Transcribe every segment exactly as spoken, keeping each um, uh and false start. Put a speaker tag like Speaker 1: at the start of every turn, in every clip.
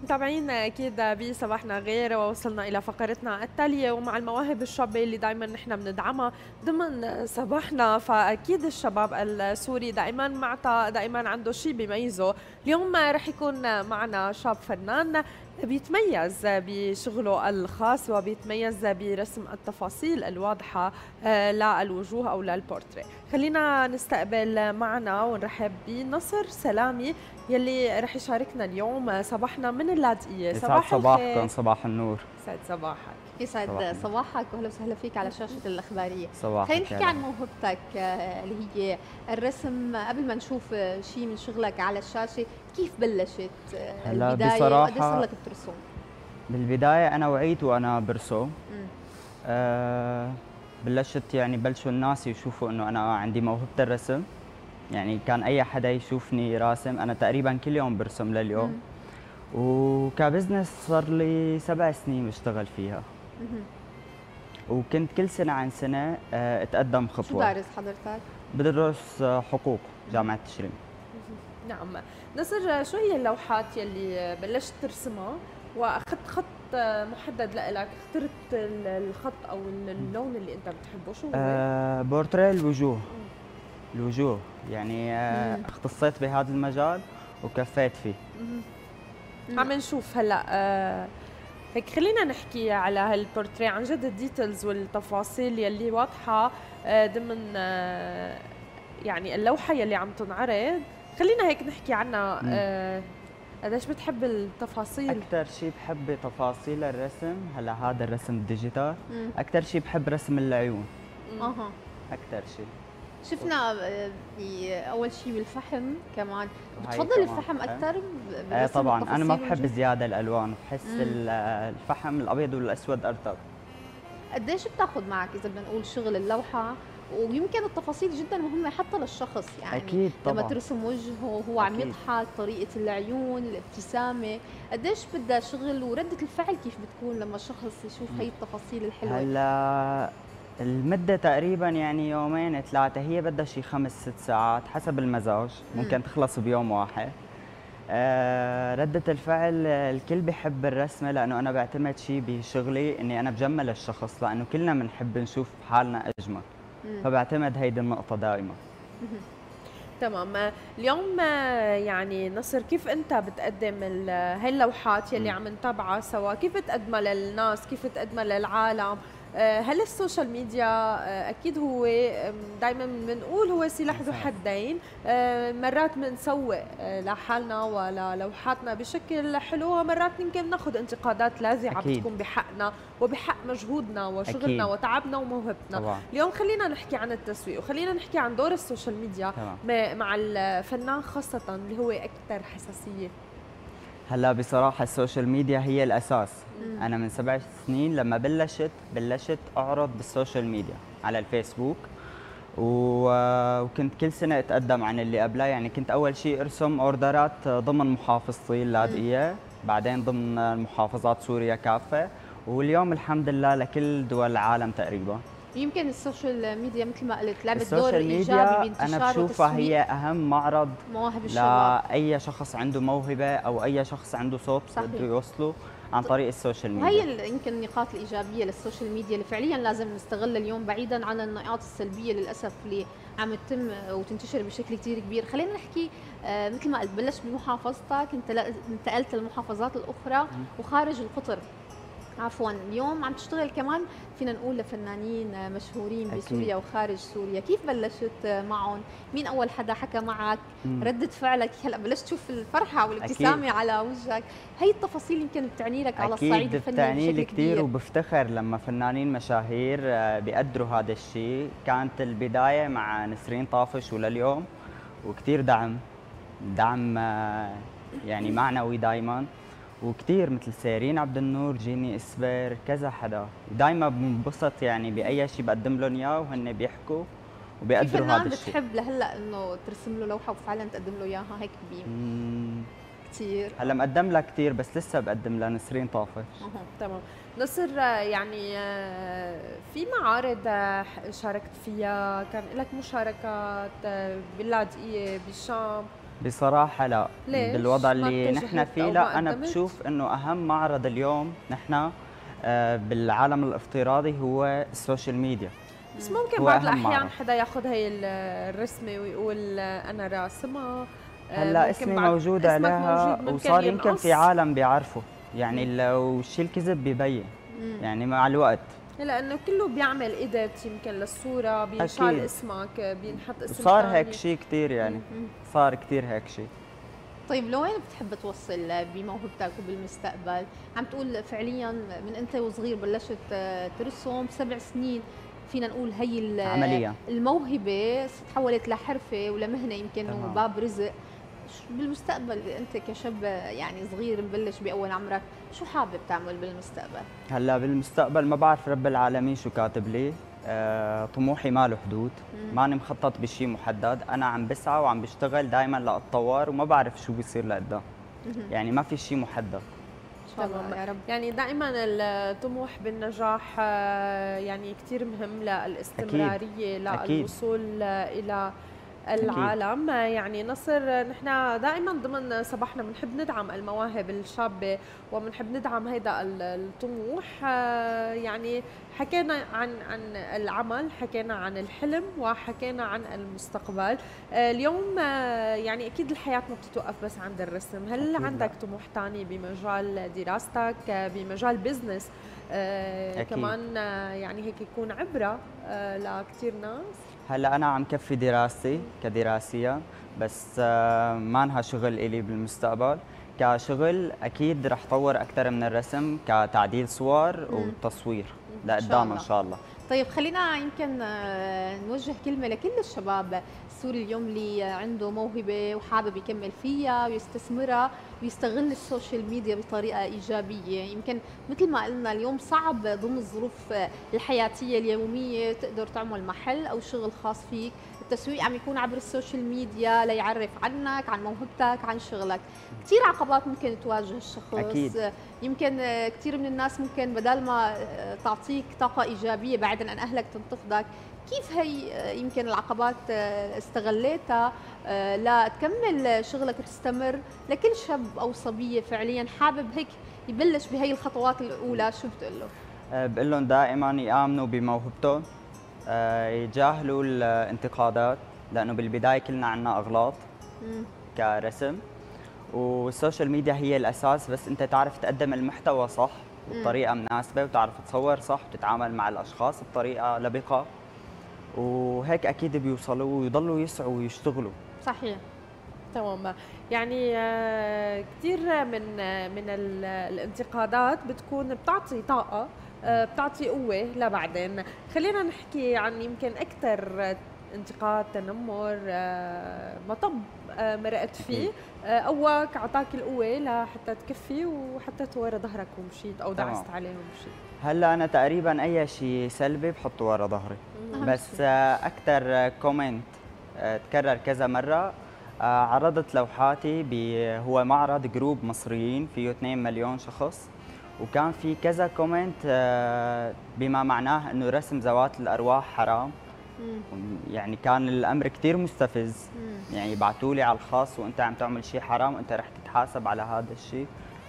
Speaker 1: متابعينا اكيد بصباحنا غير، ووصلنا الى فقرتنا التاليه ومع المواهب الشابه اللي دائما نحن بندعمها ضمن صباحنا. فاكيد الشباب السوري دائما معطى، دائما عنده شيء بيميزه. اليوم رح يكون معنا شاب فنان بيتميز بشغله الخاص وبيتميز برسم التفاصيل الواضحه آه، للوجوه او للبورتريه. خلينا نستقبل معنا ونرحب بنصر سلامي يلي رح يشاركنا اليوم صباحنا من اللاذقية.
Speaker 2: يسعد
Speaker 1: صباح
Speaker 2: صباحكم،
Speaker 1: الخير.
Speaker 2: صباح النور.
Speaker 1: يسعد صباحك.
Speaker 3: يسعد صباحك واهلا وسهلا فيك على شاشه الاخباريه.
Speaker 2: صباحك.
Speaker 3: خلينا نحكي عن موهبتك آه، اللي هي الرسم. قبل ما نشوف شيء من شغلك على الشاشه، كيف بلشت آه،
Speaker 2: هلا
Speaker 3: البدايه
Speaker 2: بصراحه
Speaker 3: وقد صار لك بترسم؟
Speaker 2: بالبدايه انا وعيت وانا برسم. أه بلشت يعني بلشوا الناس يشوفوا انه انا عندي موهبه الرسم. يعني كان اي حدا يشوفني راسم، انا تقريبا كل يوم برسم لليوم. مم. وكبزنس صار لي سبع سنين بشتغل فيها. مم. وكنت كل سنه عن سنه اتقدم خطوه.
Speaker 3: شو دارس حضرتك؟
Speaker 2: بدرس حقوق جامعه تشرين.
Speaker 1: نعم. نصر، شو هي اللوحات يلي بلشت ترسمها واخذت خط محدد لك؟ اخترت الخط او اللون اللي انت بتحبه؟ شو هو؟
Speaker 2: أه بورتريه الوجوه. الوجوه يعني أه اختصيت بهذا المجال وكفيت فيه.
Speaker 1: عم نشوف هلا أه هيك خلينا نحكي على هالبورتريه عن جد، الديتيلز والتفاصيل يلي واضحه ضمن أه يعني اللوحه يلي عم تنعرض. خلينا هيك نحكي عنها. أه قديش بتحب التفاصيل؟
Speaker 2: اكثر شيء بحب تفاصيل الرسم. هلا هذا الرسم الديجيتال. اكثر شيء بحب رسم العيون.
Speaker 3: اها
Speaker 2: اكثر شيء.
Speaker 3: شفنا اول شيء بالفحم كمان. بتفضل الفحم اكثر؟
Speaker 2: ايه طبعا، انا ما بحب زياده الالوان، بحس الفحم الابيض والاسود ارتب.
Speaker 3: قديش بتاخذ معك اذا بدنا نقول شغل اللوحه؟ ويمكن التفاصيل جدا مهمه حتى للشخص، يعني
Speaker 2: اكيد طبعا
Speaker 3: لما ترسم وجهه هو عم يضحك، طريقه العيون، الابتسامه، قديش بدها شغل ورده الفعل كيف بتكون لما الشخص يشوف هي التفاصيل الحلوه؟
Speaker 2: هلا المدة تقريبا يعني يومين ثلاثة، هي بدها شي خمس ست ساعات حسب المزاج، ممكن مم. تخلص بيوم واحد. آه ردة الفعل الكل بيحب الرسمة، لأنه أنا بعتمد شي بشغلي إني أنا بجمل الشخص، لأنه كلنا بنحب نشوف حالنا أجمل. مم. فبعتمد هيدي النقطة دائما.
Speaker 1: تمام. اليوم يعني نصر، كيف انت بتقدم هاي اللوحات يلي عم نتابعها سوا؟ كيف بتقدمها للناس؟ كيف بتقدمها للعالم؟ هل السوشيال ميديا اكيد هو دائما بنقول هو سلاح ذو حدين، مرات بنسوق لحالنا وللوحاتنا بشكل حلو، ومرات يمكن ناخذ انتقادات لاذعه بتكون بحقنا وبحق مجهودنا وشغلنا أكيد. وتعبنا وموهبتنا طبعا. اليوم خلينا نحكي عن التسويق، وخلينا نحكي عن دور السوشيال ميديا طبعا. مع الفنان خاصه اللي هو اكثر حساسيه.
Speaker 2: هلا بصراحة السوشيال ميديا هي الأساس. مم. أنا من سبع سنين لما بلشت بلشت أعرض بالسوشيال ميديا على الفيسبوك، وكنت كل سنة أتقدم عن اللي قبلها. يعني كنت أول شيء أرسم أوردرات ضمن محافظتي اللاذقية، بعدين ضمن محافظات سوريا كافة، واليوم الحمد لله لكل دول العالم تقريبا.
Speaker 3: يمكن السوشيال ميديا مثل ما قلت لعبت دور ايجابي بانتشار
Speaker 2: انا بشوفها هي اهم معرض
Speaker 3: مواهب الشباب
Speaker 2: لاي شخص عنده موهبه او اي شخص عنده صوت بده يوصله عن طريق السوشيال ميديا.
Speaker 3: وهي يمكن النقاط الايجابيه للسوشيال ميديا اللي فعليا لازم نستغلها اليوم، بعيدا عن النقاط السلبيه للاسف اللي عم تتم وتنتشر بشكل كثير كبير. خلينا نحكي آه مثل ما قلت، بلش بمحافظتك، انتقلت للمحافظات الاخرى وخارج القطر عفوا. اليوم عم تشتغل كمان فينا نقول لفنانين مشهورين بسوريا وخارج سوريا. كيف بلشت معهم؟ مين اول حدا حكى معك؟ مم. ردة فعلك هلا بلشت تشوف الفرحه والابتسامه على وجهك. هي التفاصيل يمكن بتعني لك على الصعيد الفني
Speaker 2: بتعني لي كثير، وبفتخر لما فنانين مشاهير بيقدروا هذا الشيء. كانت البدايه مع نسرين طافش ولليوم، وكثير دعم دعم يعني معنوي دائما، وكثير مثل سيرين عبد النور، جيني اسبر، كذا حدا. دائما بنبسط يعني باي شيء بقدم لهم اياه وهن بيحكوا وبيقدروا هذا الشيء.
Speaker 3: في فنان بتحب لهلا انه ترسم له لوحه وفعلا تقدم له اياها هيك بي كثير؟
Speaker 2: هلا مقدم لها كثير، بس لسه بقدم لها نسرين طافش.
Speaker 1: اها تمام. نصر، يعني في معارض شاركت فيها، كان لك مشاركات باللاذقية بالشام،
Speaker 2: بصراحة لا.
Speaker 1: ليش؟
Speaker 2: بالوضع
Speaker 1: ما
Speaker 2: اللي نحن
Speaker 1: اتجهت
Speaker 2: فيه
Speaker 1: أو
Speaker 2: لا،
Speaker 1: ما
Speaker 2: أنا
Speaker 1: قدمت؟
Speaker 2: بشوف إنه أهم معرض اليوم نحن آه، بالعالم الافتراضي هو السوشيال ميديا.
Speaker 1: بس ممكن
Speaker 2: هو
Speaker 1: بعض
Speaker 2: أهم
Speaker 1: الأحيان
Speaker 2: معرض.
Speaker 1: حدا ياخذ هي ال- الرسمة ويقول أنا راسمها. آه،
Speaker 2: هلا
Speaker 1: ممكن
Speaker 2: اسمي
Speaker 1: بعد
Speaker 2: موجود
Speaker 1: اسمك
Speaker 2: عليها،
Speaker 1: موجود ممكن
Speaker 2: وصار يمكن في
Speaker 1: ينقص.
Speaker 2: عالم بيعرفوا، يعني
Speaker 1: مم.
Speaker 2: لو الشيء الكذب بيبين
Speaker 3: مم.
Speaker 2: يعني مع الوقت.
Speaker 1: لانه كله بيعمل ايديت يمكن للصوره، بينشال
Speaker 2: أكيد.
Speaker 1: اسمك، بينحط اسم
Speaker 2: وصار
Speaker 1: ثاني.
Speaker 2: هيك شيء كثير يعني،
Speaker 3: مم.
Speaker 2: صار كثير هيك شيء.
Speaker 3: طيب لوين بتحب توصل بموهبتك وبالمستقبل؟ عم تقول فعليا من انت وصغير بلشت آه، ترسم سبع سنين، فينا نقول هي ال-
Speaker 2: عمليا
Speaker 3: الموهبه تحولت لحرفه ولمهنه يمكن
Speaker 2: تمام.
Speaker 3: وباب رزق. شو بالمستقبل انت كشاب يعني صغير مبلش باول عمرك، شو حابب تعمل بالمستقبل؟
Speaker 2: هلا بالمستقبل ما بعرف رب العالمين شو كاتب لي. أه طموحي ما له حدود،
Speaker 3: مم.
Speaker 2: ماني مخطط بشيء محدد، انا عم بسعى وعم بشتغل دائما لاتطور وما بعرف شو بيصير لقدام.
Speaker 3: مهم.
Speaker 2: يعني ما في شيء محدد.
Speaker 3: ان شاء الله
Speaker 1: تمام.
Speaker 3: يا رب.
Speaker 1: يعني دائما الطموح بالنجاح آه، يعني كثير مهم للاستمراريه،
Speaker 2: أكيد.
Speaker 1: للوصول الى العالم. يعني نصر، نحن دائما ضمن صباحنا بنحب ندعم المواهب الشابه وبنحب ندعم هيدا الطموح. آه، يعني حكينا عن عن العمل، حكينا عن الحلم، وحكينا عن المستقبل. آه، اليوم آه، يعني اكيد الحياه ما بتتوقف بس عند الرسم. هل
Speaker 2: أكيد
Speaker 1: عندك
Speaker 2: لا.
Speaker 1: طموح ثاني بمجال دراستك، آه، بمجال بزنس آه، كمان آه، يعني هيك يكون عبره آه، لكثير ناس؟
Speaker 2: هلا انا عم كفي دراستي كدراسيه، بس آه، ما انها شغل إلي بالمستقبل. كشغل اكيد رح طور اكثر من الرسم كتعديل صور
Speaker 3: مم.
Speaker 2: وتصوير
Speaker 3: إن شاء
Speaker 2: لقدام
Speaker 3: الله.
Speaker 2: ان شاء الله.
Speaker 3: طيب خلينا يمكن آه، نوجه كلمة لكل الشباب السوري اليوم اللي عنده موهبة وحابب يكمل فيها ويستثمرها ويستغل السوشيال ميديا بطريقة إيجابية. يمكن مثل ما قلنا اليوم صعب ضمن الظروف الحياتية اليومية تقدر تعمل محل أو شغل خاص فيك، التسويق عم يكون عبر السوشيال ميديا ليعرف عنك، عن موهبتك، عن شغلك. كثير عقبات ممكن تواجه الشخص.
Speaker 2: أكيد.
Speaker 3: يمكن كثير من الناس ممكن بدل ما تعطيك طاقة إيجابية بعد عن أهلك تنتقدك، كيف هي يمكن العقبات استغليتها لتكمل شغلك وتستمر؟ لكل شاب أو صبية فعليا حابب هيك يبلش بهي الخطوات الأولى، شو بتقول له؟
Speaker 2: أه بقول لهم دائما يآمنوا بموهبتهم، أه يجاهلوا الانتقادات، لانه بالبدايه كلنا عنا اغلاط
Speaker 3: مم.
Speaker 2: كرسم، والسوشيال ميديا هي الاساس، بس انت تعرف تقدم المحتوى صح بطريقه مناسبه، وتعرف تصور صح وتتعامل مع الاشخاص بطريقه لبقه، وهيك اكيد بيوصلوا ويضلوا يسعوا ويشتغلوا.
Speaker 3: صحيح.
Speaker 1: تمام. يعني آه، كثير من آه، من ال- الانتقادات بتكون بتعطي طاقة، آه، بتعطي قوة لبعدين. خلينا نحكي عن يمكن أكثر انتقاد، تنمر، آه، مطب آه، مرقت فيه، آه، قواك أعطاك القوة لحتى تكفي وحتى تورى ظهرك ومشيت، أو
Speaker 2: تمام.
Speaker 1: دعست عليه ومشيت.
Speaker 2: هلا انا تقريبا اي شيء سلبي بحطه ورا ظهري،
Speaker 3: أهم
Speaker 2: بس
Speaker 3: شيء.
Speaker 2: اكثر كومنت آه، تكرر كذا مره، آه، عرضت لوحاتي ب- هو معرض جروب مصريين فيه اثنين مليون شخص، وكان في كذا كومنت آه، بما معناه انه رسم ذوات الارواح حرام.
Speaker 3: مم.
Speaker 2: يعني كان الامر كثير مستفز،
Speaker 3: مم.
Speaker 2: يعني بعثوا لي على الخاص وانت عم تعمل شيء حرام وانت رح تتحاسب على هذا الشيء.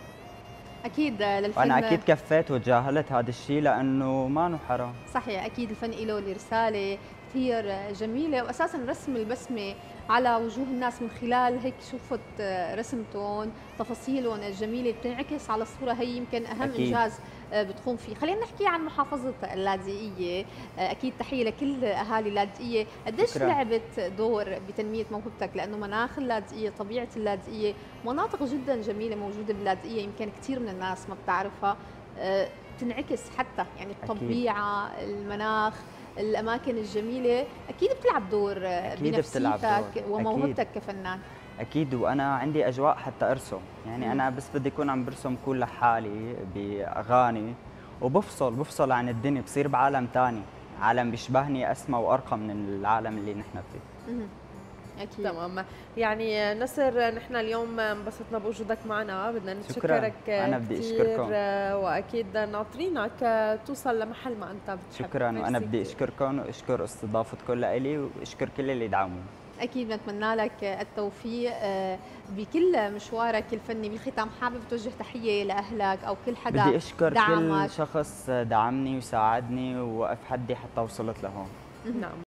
Speaker 3: أكيد للفن.
Speaker 2: وانا اكيد كفيت وتجاهلت هذا الشيء لانه ما انه حرام.
Speaker 3: صحيح، اكيد الفن له رساله كثير جميله، واساسا رسم البسمه على وجوه الناس من خلال هيك شوفت رسمتهم، تفاصيلهم الجميله بتنعكس على الصوره، هي يمكن اهم
Speaker 2: أكيد.
Speaker 3: انجاز بتقوم فيه. خلينا نحكي عن محافظه اللاذقيه، اكيد تحيه لكل اهالي اللاذقيه، قديش
Speaker 2: شكراً.
Speaker 3: لعبت دور بتنميه موهبتك؟ لانه مناخ اللاذقيه، طبيعه اللاذقيه، مناطق جدا جميله موجوده باللاذقيه يمكن كثير من الناس ما بتعرفها، تنعكس حتى يعني الطبيعه، المناخ، الاماكن الجميله، اكيد بتلعب دور
Speaker 2: أكيد بتلعب
Speaker 3: بنفسيتك
Speaker 2: دور.
Speaker 3: وموهبتك كفنان.
Speaker 2: اكيد، وانا عندي اجواء حتى ارسم، يعني
Speaker 3: مم.
Speaker 2: انا بس بدي اكون عم برسم كل لحالي باغاني وبفصل بفصل عن الدنيا، بصير بعالم ثاني، عالم بيشبهني اسمى وارقى من العالم اللي نحن فيه.
Speaker 3: مم. اكيد.
Speaker 1: تمام. يعني نصر، نحن اليوم انبسطنا بوجودك معنا، بدنا نتشكرك
Speaker 2: أنا بدي
Speaker 1: كثير،
Speaker 2: أشكركم.
Speaker 1: واكيد ناطرينك توصل لمحل ما انت بتحب.
Speaker 2: شكرا، وانا
Speaker 1: ميرسي
Speaker 2: بدي
Speaker 1: كتير.
Speaker 2: اشكركم واشكر استضافتكم لإلي واشكر كل اللي دعموني.
Speaker 3: اكيد بنتمنى لك التوفيق بكل مشوارك الفني. بالختام حابب توجه تحيه لاهلك او كل حدا
Speaker 2: بدي اشكر
Speaker 3: دعمك؟
Speaker 2: كل شخص دعمني وساعدني ووقف حدي حتى وصلت لهون.
Speaker 1: نعم.